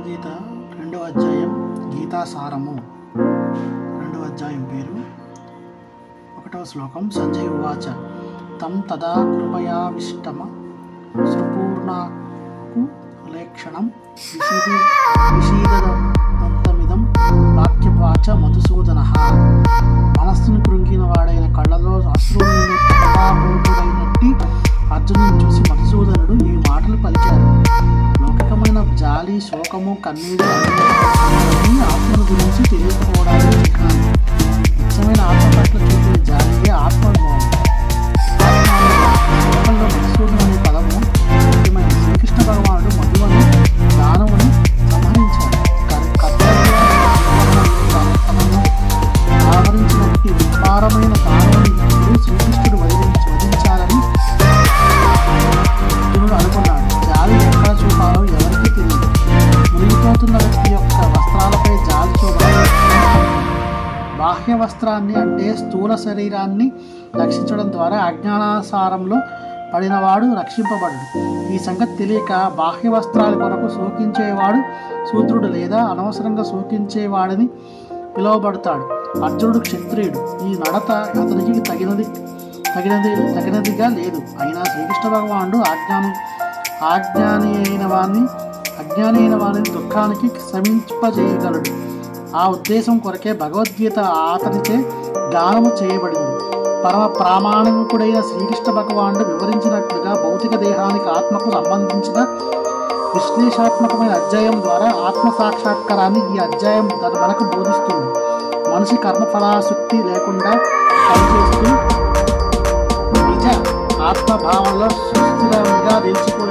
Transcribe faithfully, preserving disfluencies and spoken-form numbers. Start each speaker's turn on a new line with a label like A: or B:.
A: భగవద్గీత రెండవ అధ్యాయం గీతాసారము. రెండవ అధ్యాయం పేరు ఒకటవ శ్లోకం. సంజయ్ ఉవాచ తం తదా కృపయావిష్టమ సుపూర్ణకు లేక్షణం విషీది విషీదనంతమిదం వాక్యవాచ మధుసూదన. మనస్సును కృంగిన వాడైన కళ్ళలో అశ్రువులను ప్రవాహుడైనట్టి అర్జునుని చూసి మధుసూదనుడు ఈ మాటలు పలికారు. లౌకికమైన జాలి, శోకము, కన్నీరు అన్ని ఆత్మను గురించి తెలియకపోవడానికి చిహ్నాలు. నిజమైన ఆత్మ పట్ల చూపే జాలియే ఆత్మోన్మోహం. శ్లోకంలో మధుసూదను అనే పదము ముఖ్యమైన. శ్రీకృష్ణ భగవానుడు మధువను దానవుని సంహరించాడు. కర్తవ్యము ఆవరించినట్టి విపారమైన దానవుని శ్రీకృష్ణుడు వదిలించి వధించాలని అర్జునుడు అనుకున్నాడు. జాలి ఎక్కడ చూపాలో ఎవరికి తెలియదు. మునిగిపోతున్న వ్యక్తి యొక్క వస్త్రాలపై జాలి చూపడం. బాహ్య వస్త్రాన్ని అంటే స్థూల శరీరాన్ని రక్షించడం ద్వారా అజ్ఞానాసారంలో పడినవాడు రక్షింపబడడు. ఈ సంగతి తెలియక బాహ్య వస్త్రాల కొరకు శోకించేవాడు శూద్రుడు లేదా అనవసరంగా శోకించేవాడని పిలువబడతాడు. అర్జునుడు క్షత్రియుడు. ఈ నడత అతనికి తగినది తగినది తగినదిగా లేదు. అయినా శ్రీకృష్ణ భగవానుడు ఆజ్ఞాని ఆజ్ఞాని అయిన వారిని అజ్ఞాని అయిన వారిని దుఃఖానికి శ్రమింపజేయగలడు. ఆ ఉద్దేశం కొరకే భగవద్గీత అతనిచే గానము చేయబడింది. పరమ ప్రామాణికుడైన శ్రీకృష్ణ భగవానుడు వివరించినట్లుగా భౌతిక దేహానికి ఆత్మకు సంబంధించిన విశ్లేషాత్మకమైన అధ్యాయం ద్వారా ఆత్మ సాక్షాత్కారాన్ని ఈ అధ్యాయం మనకు బోధిస్తుంది. మనిషి కర్మఫలాసక్తి లేకుండా పనిచేస్తూ నిజ ఆత్మభావంలో సుస్థిరంగా నిలిచిపోయి